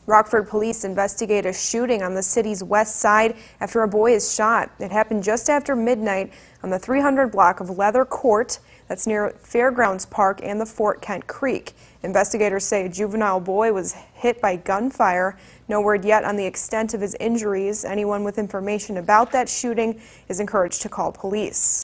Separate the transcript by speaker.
Speaker 1: Rockford police investigate a shooting on the city's west side after a boy is shot. It happened just after midnight on the 300 block of Leather Court that's near Fairgrounds Park and the Fort Kent Creek. Investigators say a juvenile boy was hit by gunfire. No word yet on the extent of his injuries. Anyone with information about that shooting is encouraged to call police.